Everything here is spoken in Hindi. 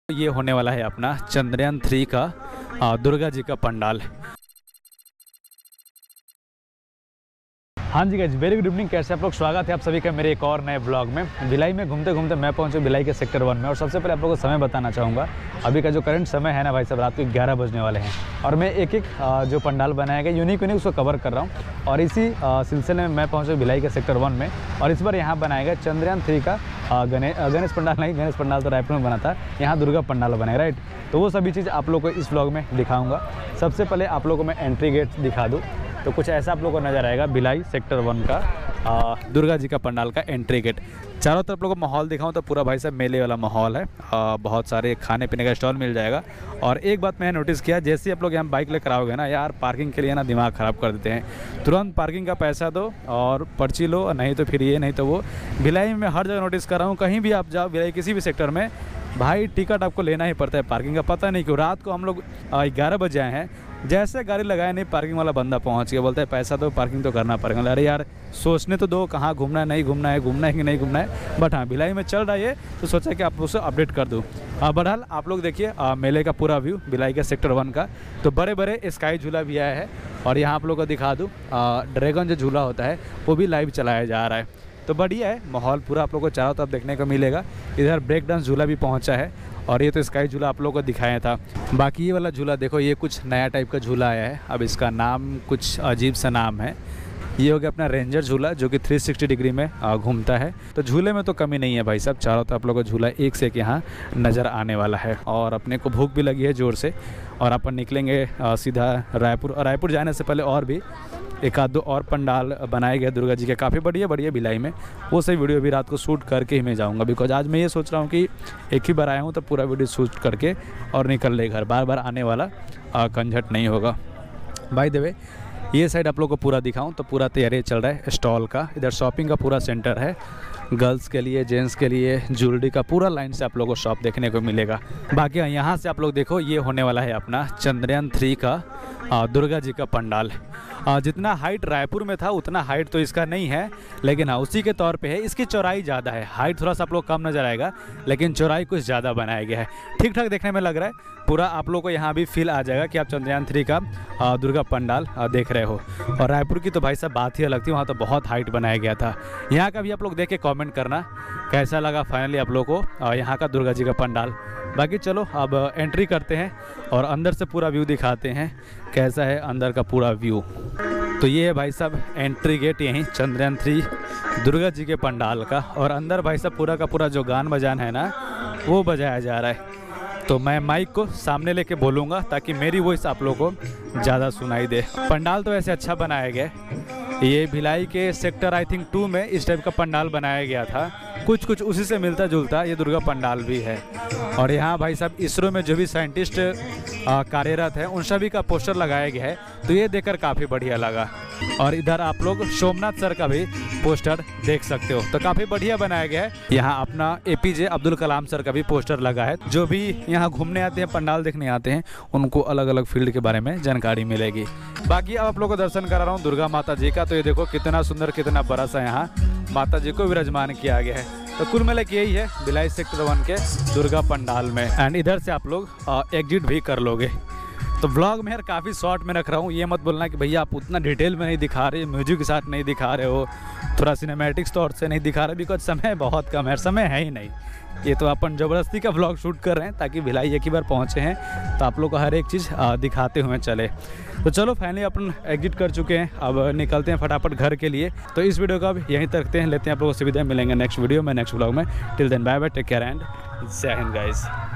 ये होने वाला है अपना चंद्रयान 3 का दुर्गा जी का पंडाल। हाँ जी गाइस, वेरी गुड इवनिंग। कैसे आप लोग? स्वागत है आप सभी का मेरे एक और नए ब्लॉग में। भिलाई में घूमते घूमते मैं पहुंचे भिलाई के सेक्टर 1 में। और सबसे पहले आप लोगों को समय बताना चाहूँगा। अभी का जो करंट समय है ना भाई साहब, रात को 11 बजने वाले हैं। और मैं एक जो पंडाल बनाया गया यूनिक उसको कवर कर रहा हूँ। और इसी सिलसिले में मैं पहुँचे भिलाई के सेक्टर 1 में। और इस बार यहाँ बनाया गया चंद्रयान 3 का गणेश पंडाल नहीं, गणेश पंडाल तो रायपुर में बना था, यहाँ दुर्गा पंडाल बनाया, राइट। तो वो सभी चीज़ आप लोग को इस ब्लॉग में दिखाऊँगा। सबसे पहले आप लोगों को मैं एंट्री गेट दिखा दूँ तो कुछ ऐसा आप लोगों को नज़र आएगा भिलाई सेक्टर 1 का दुर्गा जी का पंडाल का एंट्री गेट। चारों तरफ लोगों को माहौल दिखाऊं तो पूरा भाई साहब मेले वाला माहौल है। बहुत सारे खाने पीने का स्टॉल मिल जाएगा। और एक बात मैंने नोटिस किया, जैसे ही आप लोग यहाँ बाइक लेकर आओगे ना यार, पार्किंग के लिए ना दिमाग ख़राब कर देते हैं। तुरंत पार्किंग का पैसा दो और पर्ची लो, नहीं तो फिर ये नहीं तो वो। भिलाई में हर जगह नोटिस कर रहा हूँ, कहीं भी आप जाओ भिलाई किसी भी सेक्टर में भाई टिकट आपको लेना ही पड़ता है पार्किंग का। पता नहीं क्यों। रात को हम लोग 11 बजे आए हैं, जैसे गाड़ी लगाए नहीं पार्किंग वाला बंदा पहुंच गया, बोलता है पैसा दो, पार्किंग तो करना पड़ेगा। अरे यार सोचने तो दो, कहाँ घूमना है, नहीं घूमना है, घूमना है कि नहीं घूमना है। बट हाँ, भिलाई में चल रहा है ये, तो सोचा कि आप उसे अपडेट कर दूँ। बहरहाल आप लोग देखिए मेले का पूरा व्यू भिलाई का सेक्टर 1 का। तो बड़े बड़े स्काई झूला भी आया है। और यहाँ आप लोग को दिखा दूँ ड्रैगन जो झूला होता है वो भी लाइव चलाया जा रहा है। तो बढ़िया है माहौल पूरा, आप लोगों को चारों तरफ देखने को मिलेगा। इधर ब्रेक डांस झूला भी पहुंचा है। और ये तो स्काई झूला आप लोगों को दिखाया था। बाकी ये वाला झूला देखो, ये कुछ नया टाइप का झूला आया है। अब इसका नाम कुछ अजीब सा नाम है। ये हो गया अपना रेंजर झूला, जो कि 360 डिग्री में घूमता है। तो झूले में तो कमी नहीं है भाई साहब, चारों तरफ आप लोगों को झूला एक से एक यहाँ नज़र आने वाला है। और अपने को भूख भी लगी है ज़ोर से, और अपन निकलेंगे सीधा रायपुर। और रायपुर जाने से पहले और भी एक आध दो और पंडाल बनाए गए दुर्गा जी के, काफ़ी बढ़िया भिलाई में। वो सही वीडियो भी रात को शूट करके ही मैं जाऊंगा, बिकॉज आज मैं ये सोच रहा हूँ कि एक ही बार आया हूँ तो पूरा वीडियो शूट करके और निकल ले घर। बार बार आने वाला कंझट नहीं होगा। बाय द वे ये साइड आप लोग को पूरा दिखाऊं तो पूरा तैयारी चल रहा है स्टॉल का। इधर शॉपिंग का पूरा सेंटर है, गर्ल्स के लिए, जेंट्स के लिए, ज्वेलरी का पूरा लाइन से आप लोगों को शॉप देखने को मिलेगा। बाकी यहाँ से आप लोग देखो, ये होने वाला है अपना चंद्रयान 3 का दुर्गा जी का पंडाल। जितना हाइट रायपुर में था उतना हाइट तो इसका नहीं है, लेकिन हाँ उसी के तौर पे है। इसकी चौड़ाई ज़्यादा है, हाइट थोड़ा सा आप लोग कम नज़र आएगा, लेकिन चौड़ाई कुछ ज़्यादा बनाया गया है। ठीक ठाक देखने में लग रहा है पूरा। आप लोग को यहाँ भी फील आ जाएगा कि आप चंद्रयान 3 का दुर्गा पंडाल देख रहे हो। और रायपुर की तो भाई साहब बात ही अलग थी, वहाँ तो बहुत हाइट बनाया गया था। यहाँ का भी आप लोग देख के कॉमेंट करना कैसा लगा फाइनली आप लोग को यहाँ का दुर्गा जी का पंडाल। बाकी चलो अब एंट्री करते हैं और अंदर से पूरा व्यू दिखाते हैं कैसा है अंदर का पूरा व्यू। तो ये है भाई साहब एंट्री गेट यहीं चंद्रयान 3 दुर्गा जी के पंडाल का। और अंदर भाई साहब पूरा का पूरा जो गान बजान है ना वो बजाया जा रहा है। तो मैं माइक को सामने लेके बोलूँगा ताकि मेरी वॉइस आप लोगों को ज़्यादा सुनाई दे। पंडाल तो ऐसे अच्छा बनाया गया है। ये भिलाई के सेक्टर आई थिंक 2 में इस टाइप का पंडाल बनाया गया था। कुछ उसी से मिलता जुलता ये दुर्गा पंडाल भी है। और यहाँ भाई साहब इसरो में जो भी साइंटिस्ट कार्यरत है उन सभी का पोस्टर लगाया गया है, तो ये देखकर काफ़ी बढ़िया लगा। और इधर आप लोग सोमनाथ सर का भी पोस्टर देख सकते हो, तो काफ़ी बढ़िया बनाया गया है। यहाँ अपना APJ अब्दुल कलाम सर का भी पोस्टर लगा है। जो भी यहाँ घूमने आते हैं, पंडाल देखने आते हैं, उनको अलग अलग फील्ड के बारे में जानकारी मिलेगी। बाकी अब आप लोग को दर्शन करा रहा हूँ दुर्गा माता जी का। तो ये देखो कितना सुंदर, कितना बड़ा सा यहाँ माता जी को विराजमान किया गया है। तो कुल मिला के यही है भिलाई सेक्टर 1 के दुर्गा पंडाल में। एंड इधर से आप लोग एग्जिट भी कर लोगे। तो व्लॉग में यार काफ़ी शॉर्ट में रख रहा हूँ, ये मत बोलना कि भैया आप उतना डिटेल में नहीं दिखा रहे, म्यूजिक के साथ नहीं दिखा रहे हो, थोड़ा सिनेमैटिक्स तौर से नहीं दिखा रहे, बिकॉज समय बहुत कम है, समय है ही नहीं। ये तो अपन ज़बरदस्ती का व्लॉग शूट कर रहे हैं ताकि भिलाई एक ही बार पहुँचे हैं तो आप लोग को हर एक चीज़ दिखाते हुए चले। तो चलो फाइनली अपन एग्जिट कर चुके हैं, अब निकलते हैं फटाफट घर के लिए। तो इस वीडियो को अब यहीं तक रखते हैं, लेते हैं आप लोगों को सुविधा। मिलेंगे नेक्स्ट वीडियो में, नेक्स्ट व्लॉग में। Till then bye bye, take care and जय हिंद गाइस।